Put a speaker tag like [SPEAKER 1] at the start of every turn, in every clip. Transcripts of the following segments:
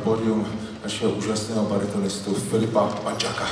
[SPEAKER 1] pódium našeho úžasného baritonistu Filipa Pančáka.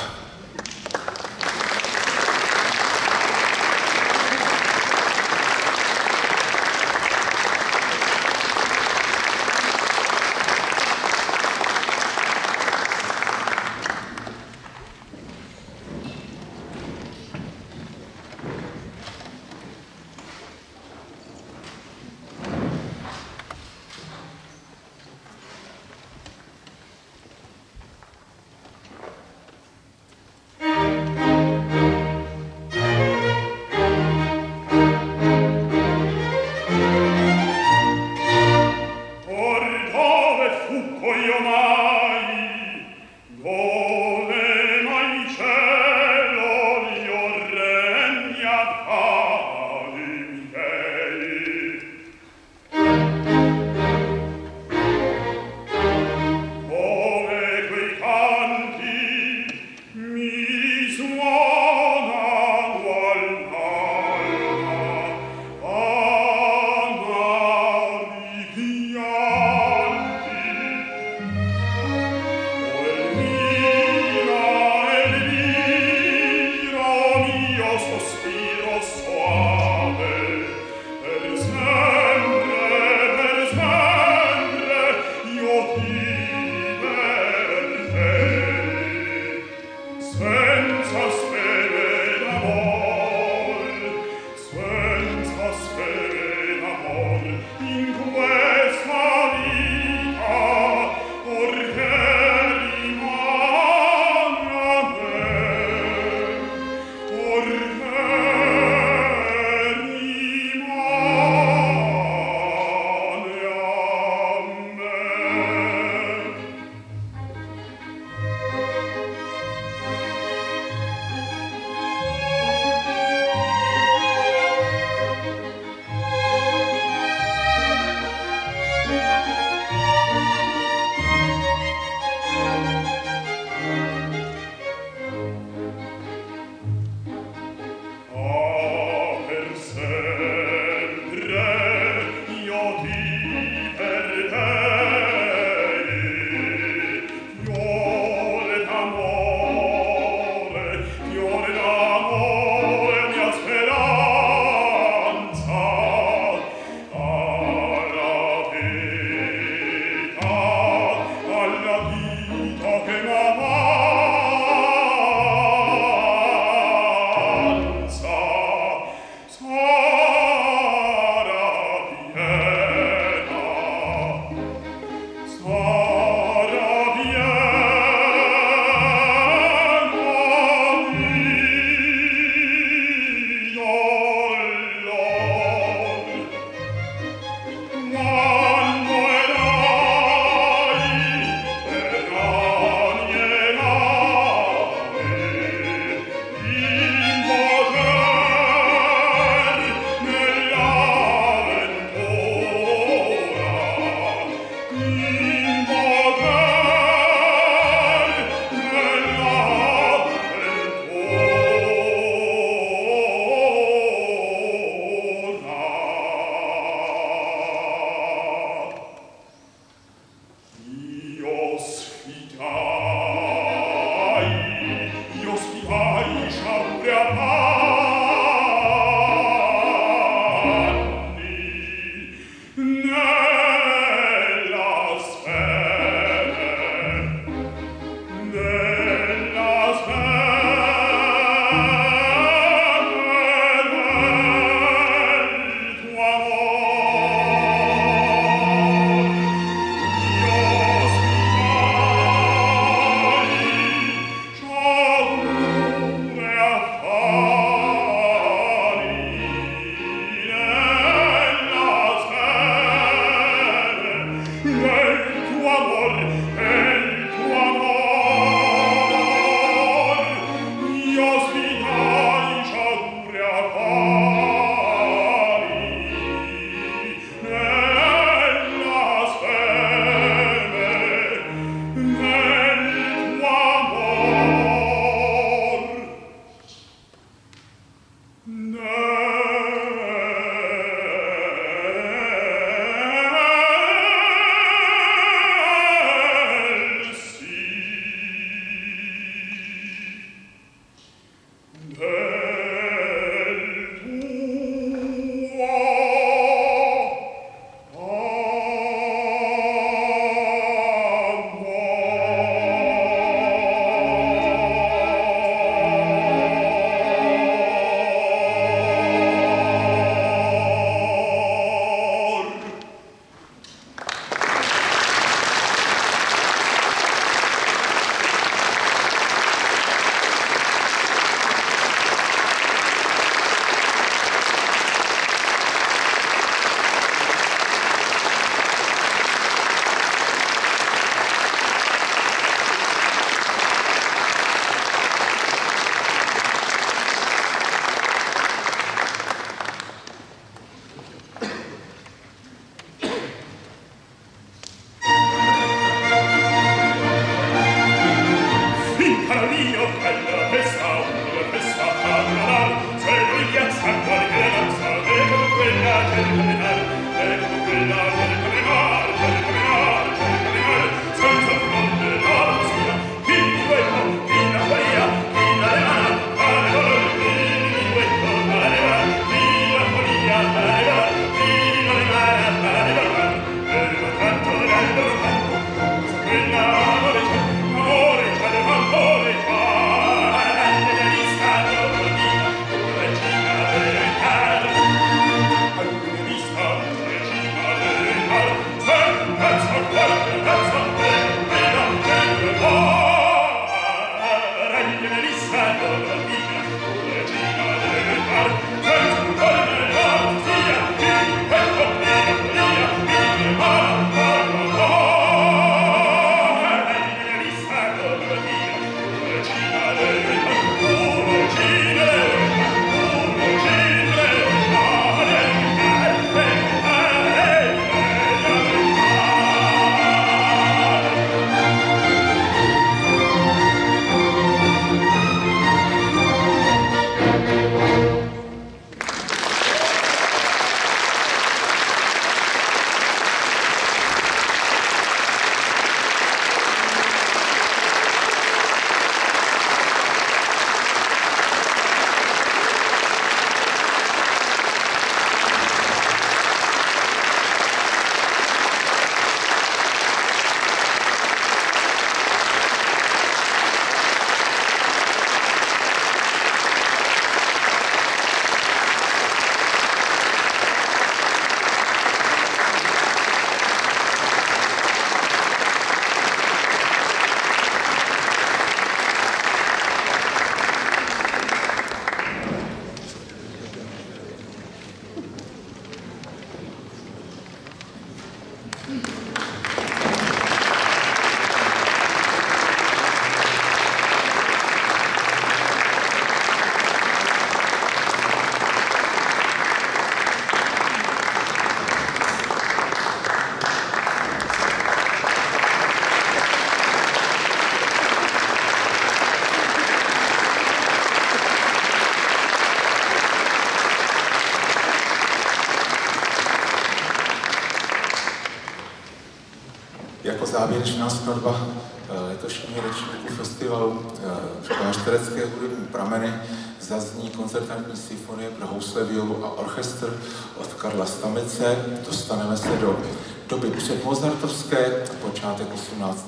[SPEAKER 1] Jako závěrečná skladba letošního ročníku festivalu Klášterecké hudební prameny zazní koncertantní symfonie pro housle, violu a orchestr od Karla Stamice. Dostaneme se do doby předmozartovské, počátek 18.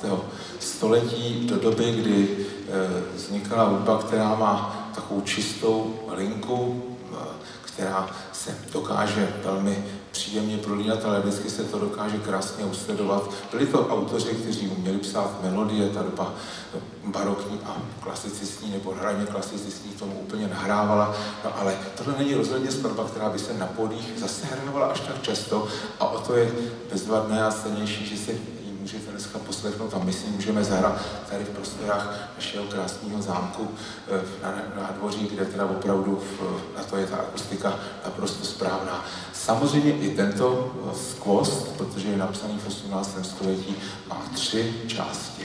[SPEAKER 1] století, do doby, kdy vznikala hudba, která má takovou čistou linku, která se dokáže velmi příjemně prolínat, ale vždycky se to dokáže krásně usledovat. Byli to autoři, kteří uměli psát melodie, ta doba barokní a klasicistní nebo hraně klasicistní tomu úplně nahrávala, no ale tohle není rozhodně skladba, která by se na pódiích zase hrávala až tak často a o to je bezvadné a cennější, že si ji můžete dneska poslechnout a my si můžeme zahrát tady v prostorách našeho krásného zámku na nádvoří, kde teda opravdu na to je ta akustika naprosto správná. Samozřejmě i tento skvost, protože je napsaný v 18. století, má 3 části.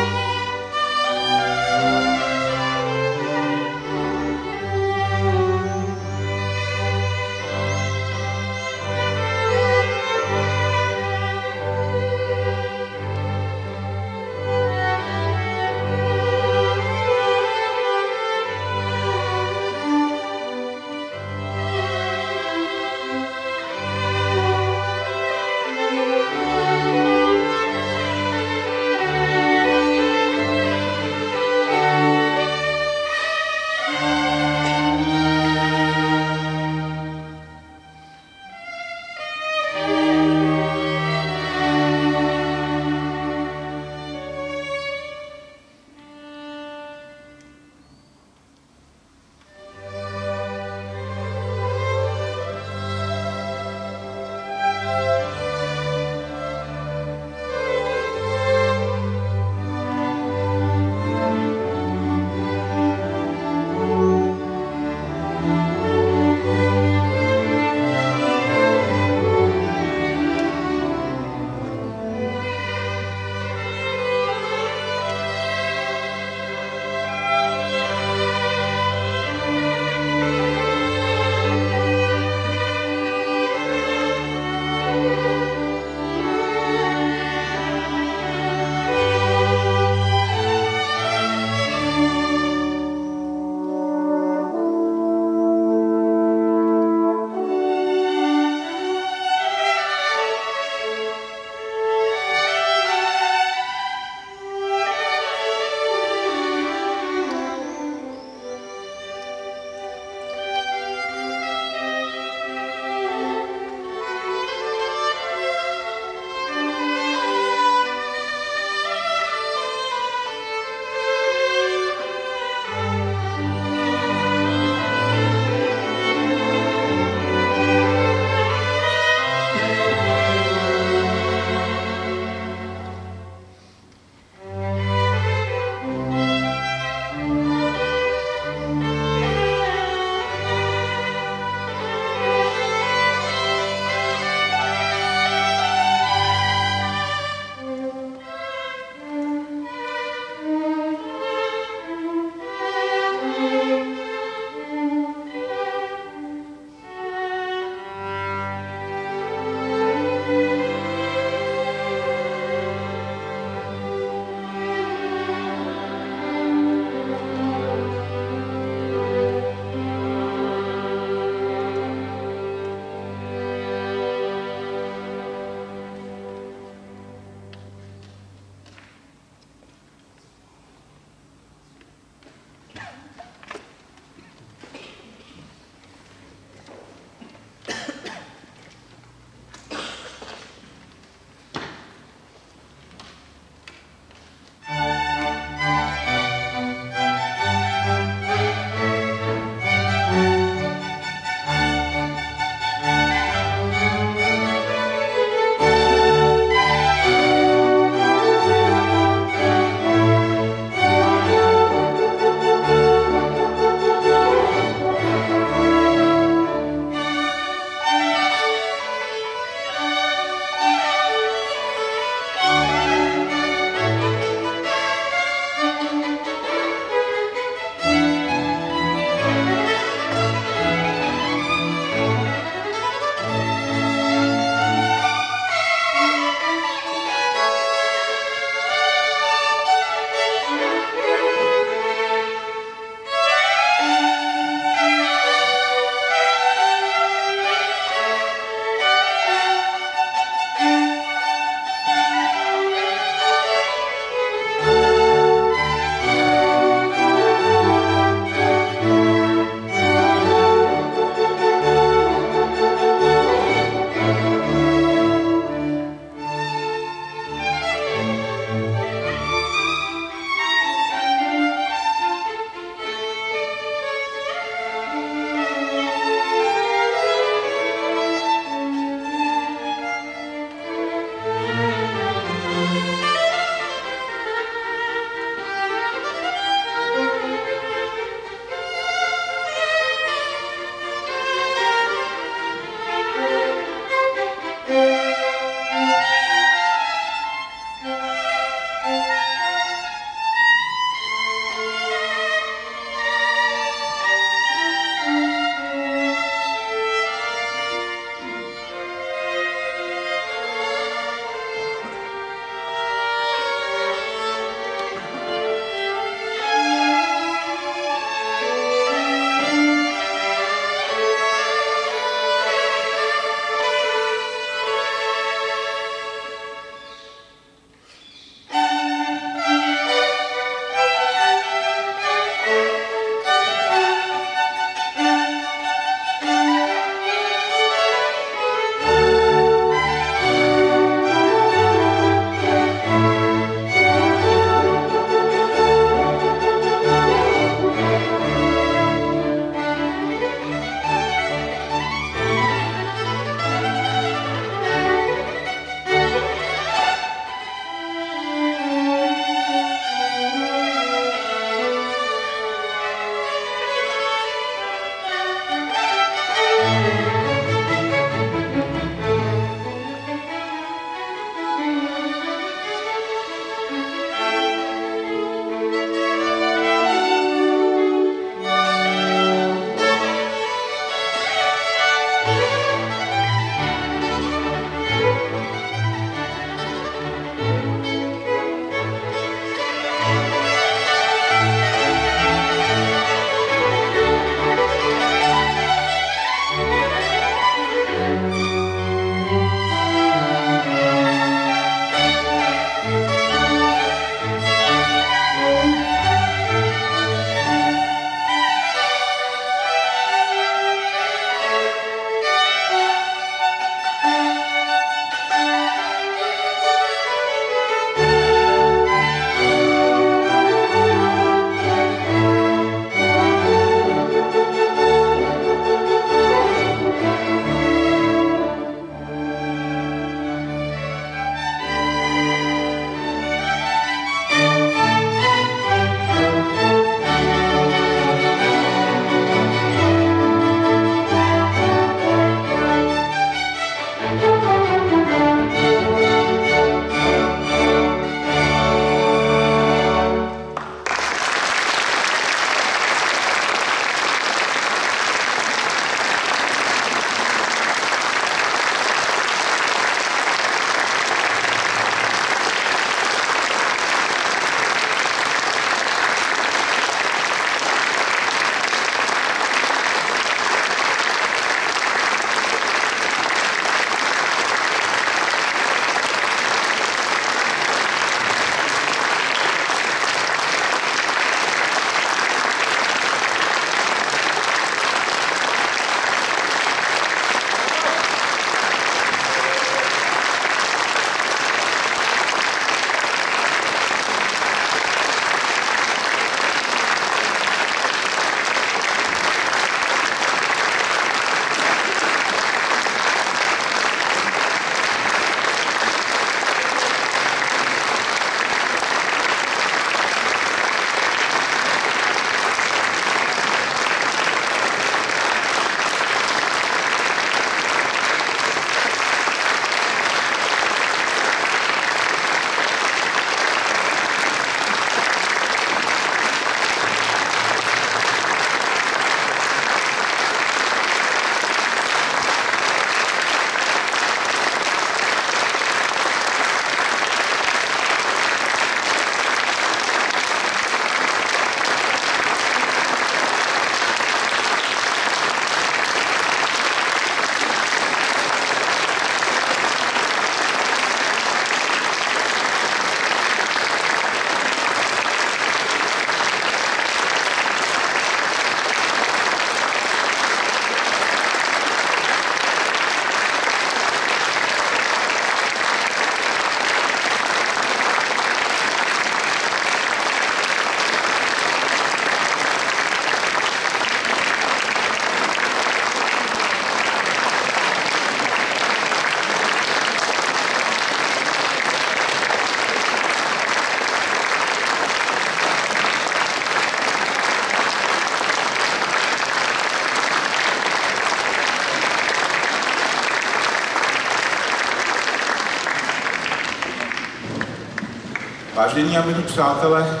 [SPEAKER 1] Vážení a milí přátelé,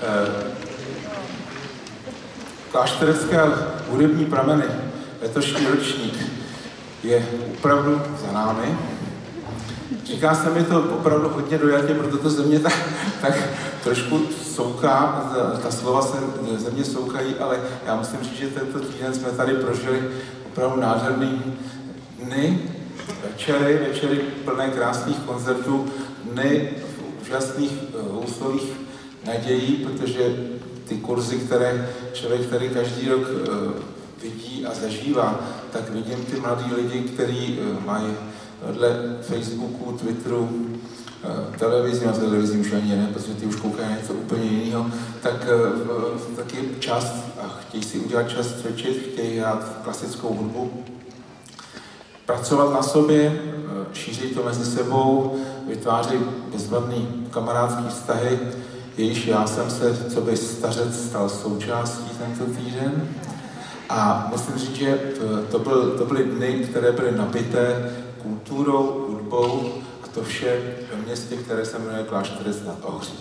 [SPEAKER 1] Klášterecké hudební prameny, letošní ročník je opravdu za námi. Říká se mi to opravdu hodně dojatě, proto to ze mě tak trošku souká, ta slova se ze mě soukají, ale já musím říct, že tento týden jsme tady prožili opravdu nádherný dny, večery plné krásných koncertů, dny úžasných houslových nadějí, protože ty kurzy, které člověk tady každý rok vidí a zažívá, tak vidím ty mladí lidi, kteří mají dle Facebooku, Twitteru, televizi, na televizi už ani ne, protože ty už koukají na něco úplně jiného, tak taky čas a chtějí si udělat čas cvičit, chtějí hrát klasickou hudbu, pracovat na sobě, šířit to mezi sebou, vytváří bezvadný kamarádský vztahy, jejíž já jsem se, co by stařec, stal součástí tento týden. A musím říct, že to byly dny, které byly nabité kulturou, hudbou a to vše ve městě, které se jmenuje Klášterec nad Ohří.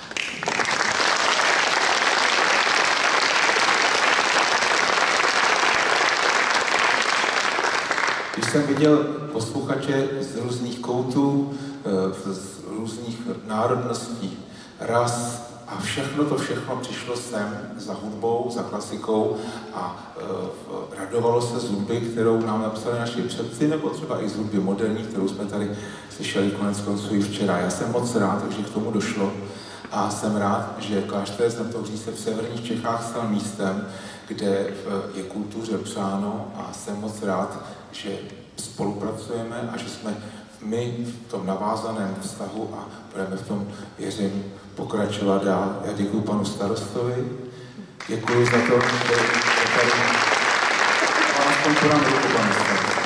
[SPEAKER 1] Když jsem viděl posluchače z různých koutů, z různých národností, ras a všechno přišlo sem za hudbou, za klasikou a radovalo se z hudby, kterou nám napsali naši předci, nebo třeba i z hudby moderní, kterou jsme tady slyšeli konec konců i včera. Já jsem moc rád, že k tomu došlo a jsem rád, že Klášterec nad Ohří se v severních Čechách stal místem, kde je kultuře přáno a jsem moc rád, že spolupracujeme a že jsme my v tom navázaném vztahu a budeme v tom, věřím, pokračovat dál. Já děkuji panu starostovi, děkuji za to, že tady vám sponsorám ruku, pane starost.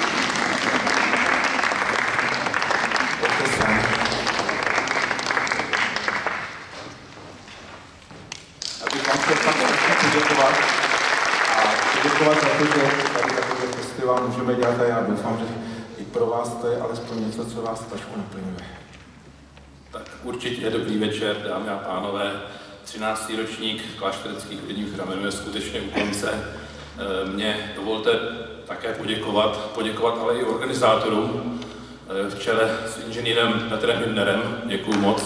[SPEAKER 1] Abych vám chtěl fakt poděkovat a poděkovat za to, že tady takový festival můžeme dělat a já doufám, že i pro vás to je alespoň něco, co vás trošku naplňuje.
[SPEAKER 2] Tak určitě dobrý večer, dámy a pánové. 13. ročník Kláštereckých hudebních pramen je skutečně u konce. Mě dovolte také poděkovat ale i organizátorům v čele s inženýrem Petrem Hybnerem. Děkuju moc.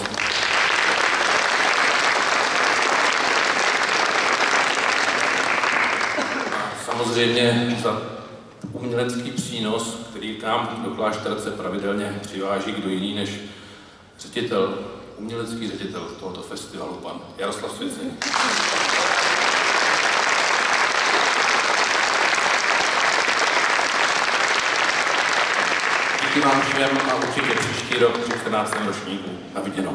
[SPEAKER 2] A samozřejmě za umělecký přínos, který k nám do Klášterce pravidelně přiváží kdo jiný než umělecký ředitel tohoto festivalu, pan Jaroslav Svěcený. Díky vám všem a určitě příští rok při 14. ročníku. Na viděnou.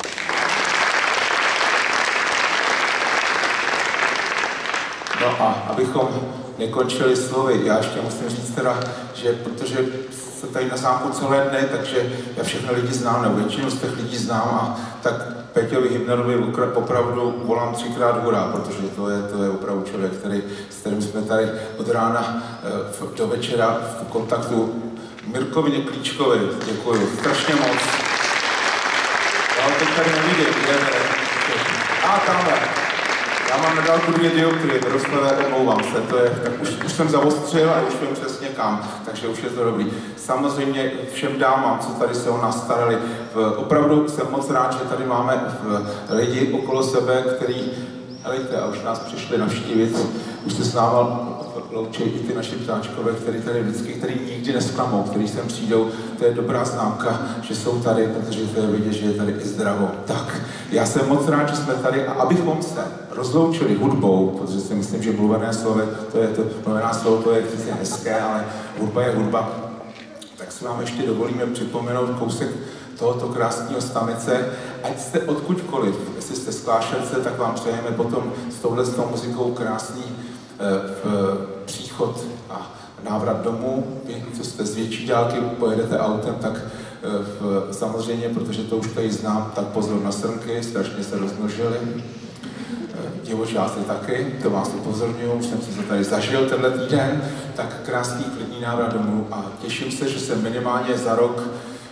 [SPEAKER 1] No a abychom nekončili slovy, já ještě musím říct teda, že protože se tady na zámku celé dny, takže já všechny lidi znám, nebo většinu z těch lidí znám a tak Peťovi Hybnerovi opravdu volám 3krát hurá, protože to je opravdu člověk, s kterým jsme tady od rána do večera v kontaktu. Mirkovi Neklíčkovi, děkuji, strašně moc. Já ho teď tady nevidím, kde je. Tamhle. Já mám na dálku 2 dioptrie, Miroslave, omlouvám se, tak už jsem zaostřil a už vím přesně kam, takže už je to dobrý. Samozřejmě všem dámám, co tady se o nás starali, opravdu jsem moc rád, že tady máme lidi okolo sebe, který, helejte, a už nás přišli navštívit, už se s náma loučí i ty naši ptáčkové, který nikdy nesklamou, který sem přijdou, to je dobrá známka, že jsou tady, protože to je vidět, že je tady i zdravo. Tak, já jsem moc rád, že jsme tady a abychom se rozloučili hudbou, protože si myslím, že mluvené slovo, to je hezké, ale hudba je hudba, tak si vám ještě dovolíme připomenout kousek tohoto krásného stanice. Ať jste odkudkoliv, jestli jste z Klášterce, tak vám přejeme potom s touhletou muzikou krásný příchod a návrat domů. Vy, co jste z větší dálky, pojedete autem, tak samozřejmě, protože to už tady znám, tak pozor na srnky, strašně se rozmnožily. Divočáci taky, to vás upozorňuji, už jsem si to tady zažil tenhle týden, tak krásný klidný návrat domů a těším se, že se minimálně za rok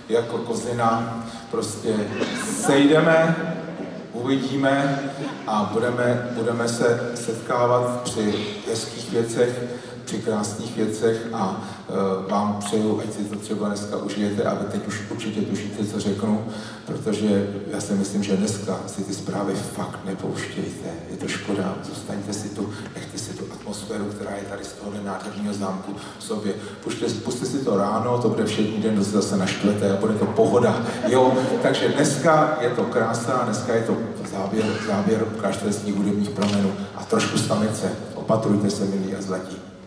[SPEAKER 1] jako kozina, prostě sejdeme, uvidíme a budeme se setkávat při hezkých věcech, při krásných věcech a vám přeju, ať si to třeba dneska užijete a vy teď už určitě tušíte, co řeknu, protože já si myslím, že dneska si ty zprávy fakt nepouštějte. Je to škoda, zůstaňte si tu, nechte si tu atmosféru, která je tady z tohohle nádherného zámku v sobě. Puste si to ráno, to bude všední den, se zase naštvete a bude to pohoda. Jo, takže dneska je to krása, dneska je to záběr klášterských hudebních pramenů a trošku stanice. Opatrujte se, milí a zlatí.